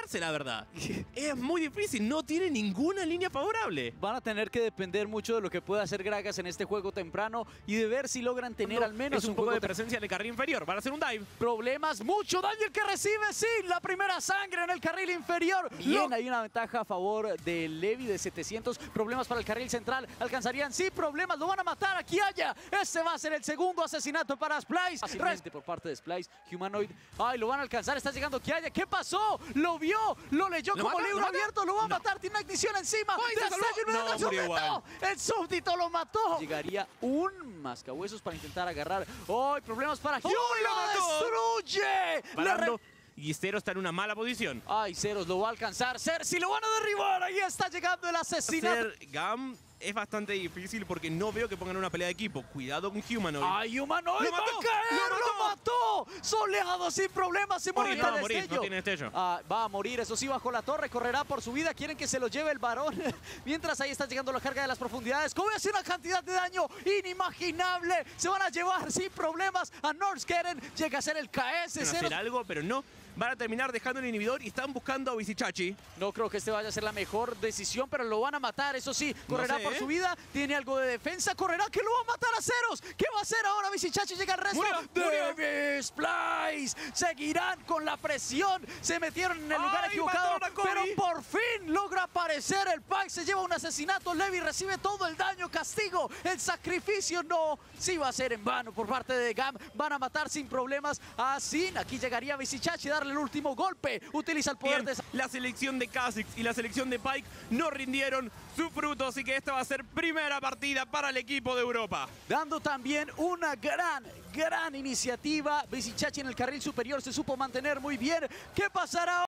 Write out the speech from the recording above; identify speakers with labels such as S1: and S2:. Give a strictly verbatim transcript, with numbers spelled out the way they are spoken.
S1: arriesgarse, la verdad. Es muy difícil, no tiene ninguna línea favorable.
S2: Van a tener que depender mucho de lo que pueda hacer Gragas en este juego temprano y de ver si logran tener
S1: No,
S2: al menos
S1: es un,
S2: un
S1: poco
S2: juego
S1: de presencia en el carril inferior. Van a hacer un dive.
S2: Problemas, mucho daño el que recibe, sí, la primera sangre en el carril inferior. Bien,
S1: Lo-
S2: hay una ventaja a favor de Levi de setecientos. Problemas para el carril central, alcanzarían, sí, problemas, lo van a matar aquí haya. Este va a ser el segundo asesinato para Splice. Fácilmente por parte de Splice, Humanoid. Ay, lo van a alcanzar, está llegando Kiaya. ¿Qué pasó? Lo vio, lo leyó
S1: ¿Lo
S2: como
S1: mata?
S2: libro
S1: ¿Lo mata?
S2: abierto, lo va a
S1: No.
S2: matar, tiene una ignición encima.
S1: ¡Ay, se
S2: Destello
S1: salvó!
S2: inmediato,
S1: No,
S2: el
S1: murió
S2: súbdito. El súbdito lo mató. Llegaría un mascahuesos para intentar agarrar. ¡Ay, problemas para Hugh!
S1: ¡Oh, lo mató!
S2: ¡Lo destruye! Le
S1: Parando. Y Zero está en una mala posición.
S2: Ay, Ceros lo va a alcanzar. Cersei lo van a derribar. Ahí está llegando el asesinato.
S1: Hacer Gam es bastante difícil porque no veo que pongan una pelea de equipo. Cuidado con Humanoid.
S2: Ay, Humanoid
S1: ¡Lo
S2: va
S1: mató!
S2: a caer.
S1: ¡Lo
S2: ¡Lo mató! Soleado sin problemas. Se muere.
S1: No, va a morir, no tiene destello.
S2: Ah, va a morir, eso sí, bajo la torre. Correrá por su vida. Quieren que se lo lleve el varón. Mientras ahí está llegando la carga de las profundidades. Como hace una cantidad de daño inimaginable. Se van a llevar sin problemas a Norskeren. Llega a ser el K S.
S1: Van a
S2: Ceros.
S1: hacer algo, pero no. Van a terminar dejando el inhibidor y están buscando a Vizichachi.
S2: No creo que este vaya a ser la mejor decisión, pero lo van a matar, eso sí. Correrá
S1: sé,
S2: por
S1: ¿eh?
S2: su vida, tiene algo de defensa, correrá que lo va a matar a Ceros. ¿Qué va a hacer ahora? Vizichachi llega al resto.
S1: Murió, murió.
S2: David Splice. Seguirán con la presión. Se metieron en el lugar
S1: ¡Ay,
S2: equivocado,
S1: mataron a Kobe!
S2: pero por fin logra aparecer el Pack. Se lleva un asesinato. Levi recibe todo el daño, castigo, el sacrificio. No, sí va a ser en vano por parte de Gam. Van a matar sin problemas a Sin. Aquí llegaría Vizichachi a darle el último golpe. Utiliza el poder
S1: Bien,
S2: de...
S1: la selección de Kha'Zix y la selección de Pyke no rindieron su fruto, así que esta va a ser primera partida para el equipo de Europa.
S2: Dando también una gran, gran iniciativa. Vizichachi en el carril superior se supo mantener muy bien. ¿Qué pasará?